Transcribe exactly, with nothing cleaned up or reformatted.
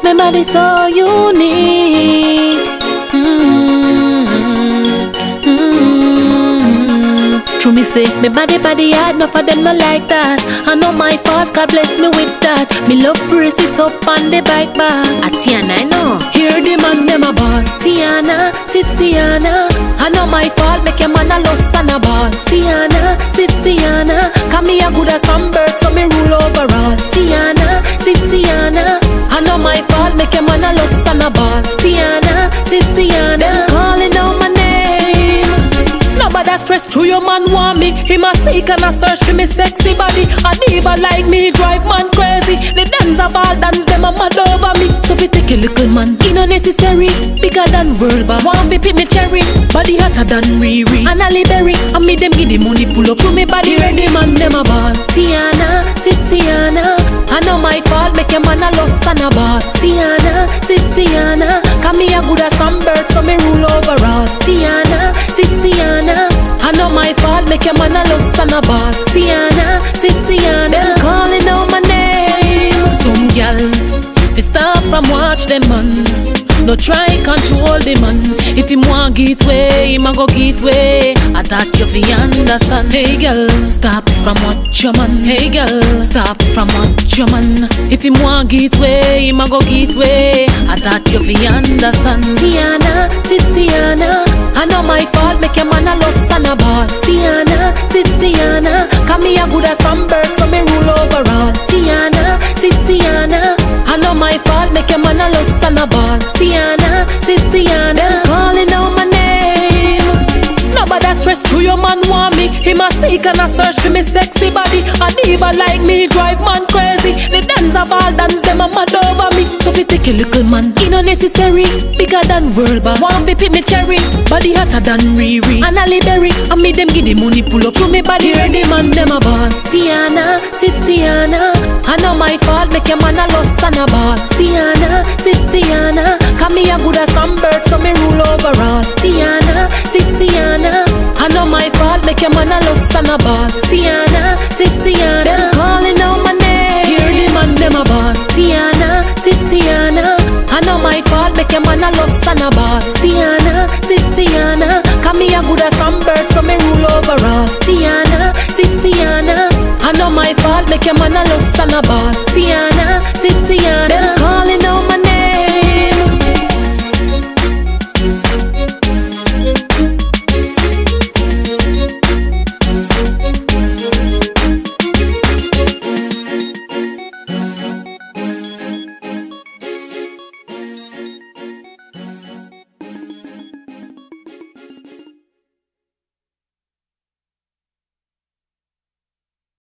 my body so unique. Mm-hmm. Mm-hmm. True me say, me body body hard, enough of them not like that. I know my fault, God bless me with that. Me love brace it up on the bike bar. A Tiana, I know. Hear the man them a ball. Tiana, Titiana. I know my fault, make a man a lost and a ball. Tiana, Titiana. Come me a good as some bird, so me rule over all. Tiana, Titiana. I know my fault, make a man a lost and a ball. Tiana, Titiana. Them calling out my name. Nobody stress through your man want me. Him a seek and a search for me sexy body. A diva like me drive man crazy. The dance of all dance them a mad over me. So fi take a little man, it no necessary. Bigger than world boss. Want fi pick me cherry. Body hotter than Riri and Ali Berry. And me them give the money pull up through me body ready man them a ball. Tiana, Titiana. I know my fault, make a man a lost and a ball. Tiana, Titiana. Come me a good as some bird, so me rule over all. Tiana, Titiana. I know my fault, make a man a lost and a ball. Tiana, Titiana. Them calling out my name. Some gal, if you stop and watch them man, no try control the man. If him want get way, him a go get way. I thought you fi understand. Hey girl, stop from watch your man. Hey girl, stop from watch your man. If him want get way, him a go get way. I thought you fi understand. Tiana, Titiana. I know my fault, make a man a lost and a ball. Tiana, Titiana. Come me a good as some bird, so me rule over all. Tiana, Titiana. I know my fault, make a man a lost and a ball. Tiana, Titiana. Calling out my name. Nobody stress through your man want me. Him a seek and a search for me sexy body. A diva like me drive man crazy. The dance of all dance them a mad over me. So fi take a little man, it no necessary. Bigger than world boss. Want fi pick me cherry. Body hotter than Riri and Ali Berry. And me them give the money pull up through me body ready man them a ball. Tiana, Titiana. I know my fault, make a man a lost and a ball. Tiana, Titiana. Come me a good as some bird, so me rule over all. Tiana, Titiana. I know my fault, make a man a lost and a ball. Tiana, Titiana. Them calling out my name. Hear the man them a ball. Tiana, Titiana. I know my fault, make a man a lost and a ball. Tiana, Titiana. Come me a good as some bird, so me rule over all. Tiana, Titiana. I know my fault, make a man a lost and a ball. Tiana, Titiana.